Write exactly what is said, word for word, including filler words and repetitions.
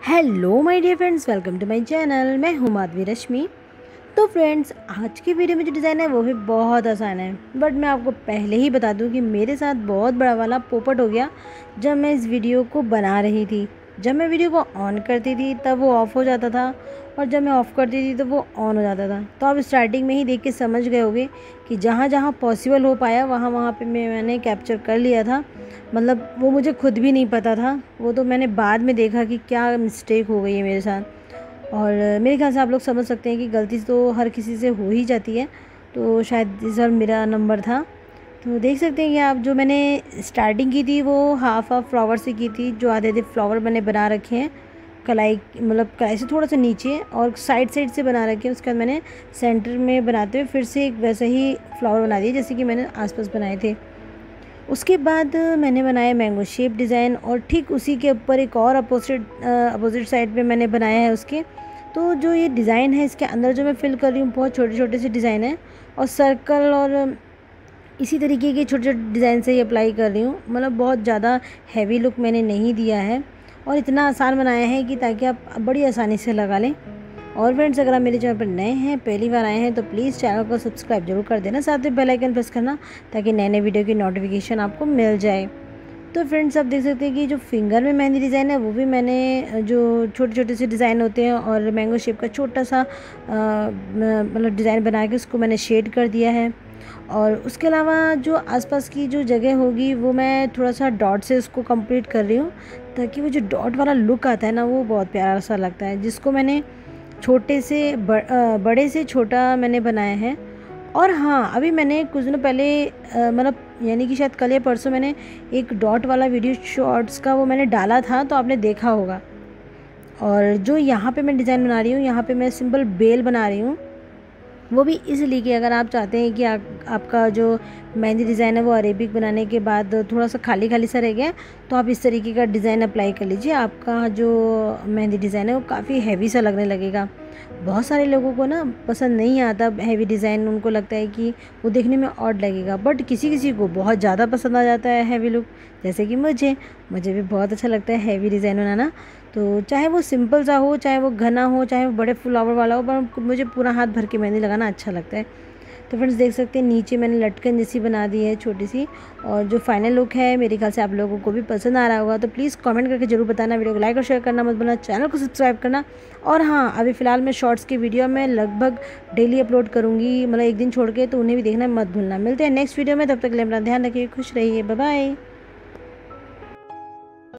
Hello my dear friends, welcome to my channel. मैं हूँ माधवी रश्मि। तो फ्रेंड्स, आज की वीडियो में जो डिज़ाइन है वो भी बहुत आसान है, बट मैं आपको पहले ही बता दूं कि मेरे साथ बहुत बड़ा वाला पोपट हो गया जब मैं इस वीडियो को बना रही थी। जब मैं वीडियो को ऑन करती थी तब वो ऑफ़ हो जाता था, और जब मैं ऑफ़ करती थी तो वो ऑन हो जाता था। तो आप स्टार्टिंग में ही देख के समझ गए होंगे कि जहाँ जहाँ पॉसिबल हो पाया वहाँ वहाँ पे मैं मैंने कैप्चर कर लिया था। मतलब वो मुझे खुद भी नहीं पता था, वो तो मैंने बाद में देखा कि क्या मिस्टेक हो गई है मेरे साथ। और मेरे ख्याल से आप लोग समझ सकते हैं कि गलती तो हर किसी से हो ही जाती है, तो शायद इस बार मेरा नंबर था। तो देख सकते हैं कि आप, जो मैंने स्टार्टिंग की थी वो हाफ हाफ फ्लावर से की थी। जो आधे आधे फ्लावर मैंने बना रखे हैं कलाई, मतलब कलाई से थोड़ा सा नीचे, और साइड साइड से बना रखे हैं। उसके बाद मैंने सेंटर में बनाते हुए फिर से एक वैसा ही फ्लावर बना दिया जैसे कि मैंने आसपास बनाए थे। उसके बाद मैंने बनाया मैंगो शेप डिज़ाइन, और ठीक उसी के ऊपर एक और अपोजिट अपोजिट साइड पे मैंने बनाया है उसके। तो जो ये डिज़ाइन है इसके अंदर जो मैं फिल कर रही हूँ बहुत छोटे छोटे से डिज़ाइन है, और सर्कल और इसी तरीके के छोटे छोटे डिज़ाइन से ही अप्लाई कर रही हूँ। मतलब बहुत ज़्यादा हैवी लुक मैंने नहीं दिया है, और इतना आसान बनाया है कि ताकि आप बड़ी आसानी से लगा लें। और फ्रेंड्स, अगर आप मेरे चैनल पर नए हैं, पहली बार आए हैं, तो प्लीज़ चैनल को सब्सक्राइब जरूर कर देना, साथ में बेल आइकन प्रेस करना ताकि नए नए वीडियो की नोटिफिकेशन आपको मिल जाए। तो फ्रेंड्स, आप देख सकते हैं कि जो फिंगर में मेहंदी डिज़ाइन है वो भी मैंने जो छोटे छोटे से डिज़ाइन होते हैं और मैंगो शेप का छोटा सा मतलब डिज़ाइन बना के उसको मैंने शेड कर दिया है। और उसके अलावा जो आसपास की जो जगह होगी वो मैं थोड़ा सा डॉट से उसको कंप्लीट कर रही हूँ, ताकि वो जो डॉट वाला लुक आता है ना वो बहुत प्यारा सा लगता है, जिसको मैंने छोटे से बड़े से छोटा मैंने बनाया है। और हाँ, अभी मैंने कुछ दिनों पहले मतलब यानी कि शायद कल या परसों मैंने एक डॉट वाला वीडियो शॉर्ट्स का वो मैंने डाला था, तो आपने देखा होगा। और जो यहाँ पे मैं डिज़ाइन बना रही हूँ, यहाँ पे मैं सिंपल बेल बना रही हूँ, वो भी इसलिए कि अगर आप चाहते हैं कि आ, आपका जो मेहंदी डिज़ाइन है वो अरेबिक बनाने के बाद थोड़ा सा खाली खाली सा रह गया, तो आप इस तरीके का डिज़ाइन अप्लाई कर लीजिए। आपका जो मेहंदी डिज़ाइन है वो काफ़ी हैवी सा लगने लगेगा। बहुत सारे लोगों को ना पसंद नहीं आता हैवी डिज़ाइन, उनको लगता है कि वो देखने में ऑड लगेगा, बट किसी किसी को बहुत ज़्यादा पसंद आ जाता है हैवी लुक, जैसे कि मुझे मुझे भी बहुत अच्छा लगता है हैवी डिज़ाइन बनाना। तो चाहे वो सिंपल सा हो, चाहे वो घना हो, चाहे वो बड़े फ्लावर वाला हो, पर मुझे पूरा हाथ भर के मेहंदी लगाना अच्छा लगता है। तो फ्रेंड्स, देख सकते हैं नीचे मैंने लटकन जैसी बना दी है छोटी सी, और जो फाइनल लुक है मेरे ख्याल से आप लोगों को भी पसंद आ रहा होगा। तो प्लीज़ कमेंट करके जरूर बताना, वीडियो को लाइक और शेयर करना मत भूलना, चैनल को सब्सक्राइब करना। और हाँ, अभी फ़िलहाल मैं शॉर्ट्स की वीडियो मैं लगभग डेली अपलोड करूँगी, मतलब एक दिन छोड़ के, तो उन्हें भी देखना मत भूलना। मिलते हैं नेक्स्ट वीडियो में, तब तक के लिए अपना ध्यान रखिए, खुश रहिए, बाय बाय।